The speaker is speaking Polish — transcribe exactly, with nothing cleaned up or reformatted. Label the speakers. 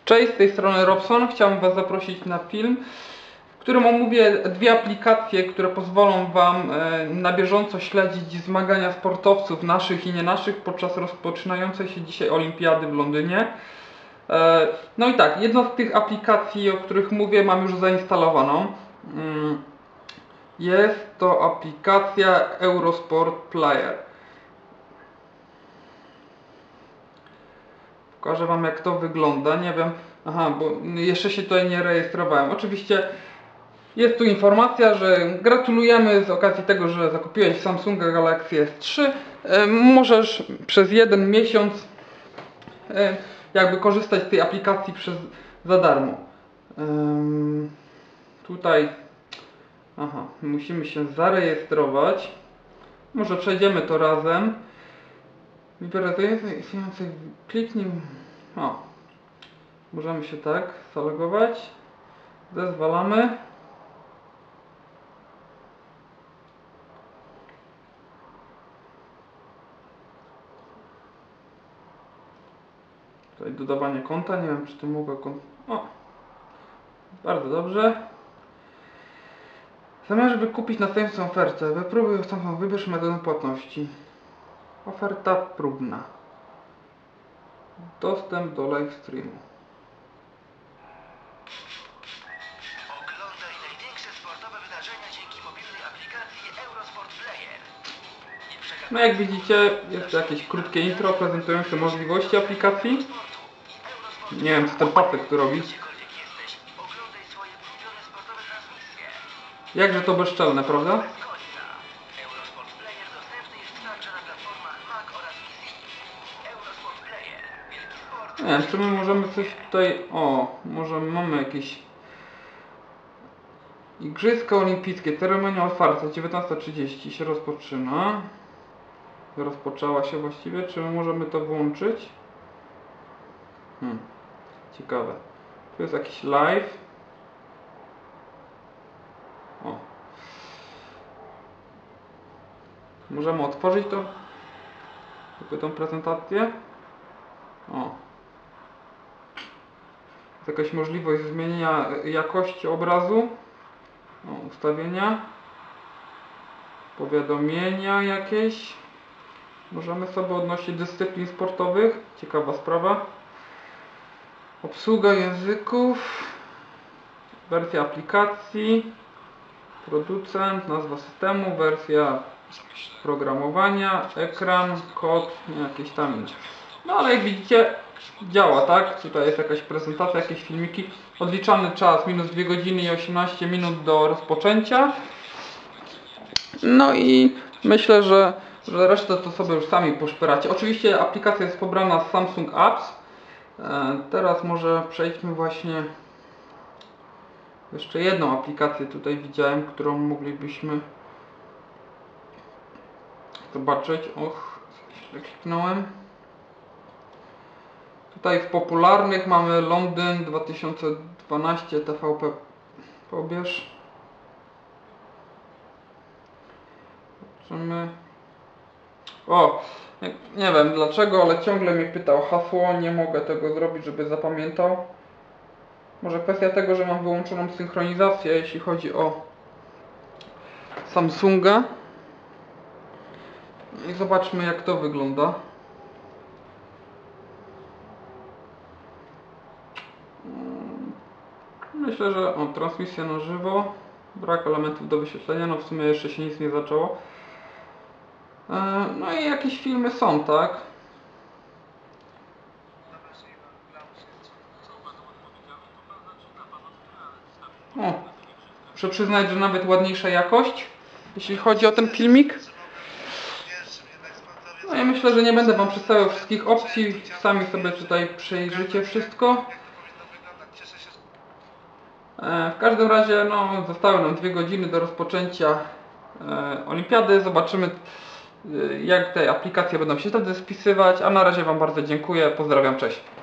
Speaker 1: Cześć, z tej strony Robson. Chciałbym Was zaprosić na film, w którym omówię dwie aplikacje, które pozwolą Wam na bieżąco śledzić zmagania sportowców naszych i nie naszych podczas rozpoczynającej się dzisiaj Olimpiady w Londynie. No i tak, jedna z tych aplikacji, o których mówię, mam już zainstalowaną. Jest to aplikacja Eurosport Player. Pokażę Wam, jak to wygląda. Nie wiem, aha, bo jeszcze się tutaj nie rejestrowałem. Oczywiście jest tu informacja, że gratulujemy z okazji tego, że zakupiłeś Samsunga Galaxy S trzy. Możesz przez jeden miesiąc jakby korzystać z tej aplikacji przez, za darmo. Um, tutaj aha, musimy się zarejestrować. Może przejdziemy to razem. Kliknij. O, możemy się tak zalogować. Zezwalamy. Tutaj dodawanie konta. Nie wiem, czy tu mogę konto. O, bardzo dobrze. Zamiast wykupić następną ofertę, wypróbuj następną, wybierz metodę płatności. Oferta próbna. Dostęp do live streamu.
Speaker 2: Oglądaj największe sportowe wydarzenia dzięki mobilnej aplikacji Eurosport Player.
Speaker 1: No jak widzicie, jest to jakieś krótkie intro prezentujące możliwości aplikacji. Nie wiem, co ten pasek tu robi. Jakże to bezczelne, prawda?
Speaker 2: Eurosport Player dostępny jest także na platformach Mac oraz P C. Eurosport Player. Wielki sport.
Speaker 1: Nie wiem, czy my możemy coś tutaj... O, może mamy jakieś... Igrzyska Olimpijskie, ceremonia otwarta, dziewiętnasta trzydzieści się rozpoczyna. Rozpoczęła się właściwie, czy my możemy to włączyć? Hmm, ciekawe. Tu jest jakiś live. O. Możemy otworzyć to? Tylko tą prezentację. O. Jest jakaś możliwość zmienienia jakości obrazu. O, ustawienia. Powiadomienia jakieś. Możemy sobie odnosić dyscyplin sportowych. Ciekawa sprawa. Obsługa języków. Wersja aplikacji. Producent, nazwa systemu, wersja programowania, ekran, kod, jakieś tam inne. No ale jak widzicie, działa, tak? Tutaj jest jakaś prezentacja, jakieś filmiki. Odliczany czas minus dwie godziny i osiemnaście minut do rozpoczęcia. No i myślę, że, że resztę to sobie już sami poszperacie. Oczywiście aplikacja jest pobrana z Samsung Apps. E, teraz może przejdźmy właśnie. Jeszcze jedną aplikację tutaj widziałem, którą moglibyśmy zobaczyć. Och, źle kliknąłem. Tutaj w popularnych mamy Londyn dwa tysiące dwanaście T V P. Pobierz. Zobaczymy. O, nie, nie wiem dlaczego, ale ciągle mnie pytał hasło. Nie mogę tego zrobić, żeby zapamiętał. Może kwestia tego, że mam wyłączoną synchronizację, jeśli chodzi o Samsunga. I zobaczmy, jak to wygląda. Myślę, że o, transmisja na żywo. Brak elementów do wyświetlenia, no w sumie jeszcze się nic nie zaczęło. No i jakieś filmy są, tak? O, muszę przyznać, że nawet ładniejsza jakość, jeśli chodzi o ten filmik. No i myślę, że nie będę Wam przedstawiał wszystkich opcji, sami sobie tutaj przejrzycie wszystko. W każdym razie no, zostały nam dwie godziny do rozpoczęcia e, Olimpiady. Zobaczymy, jak te aplikacje będą się wtedy spisywać, a na razie Wam bardzo dziękuję, pozdrawiam, cześć.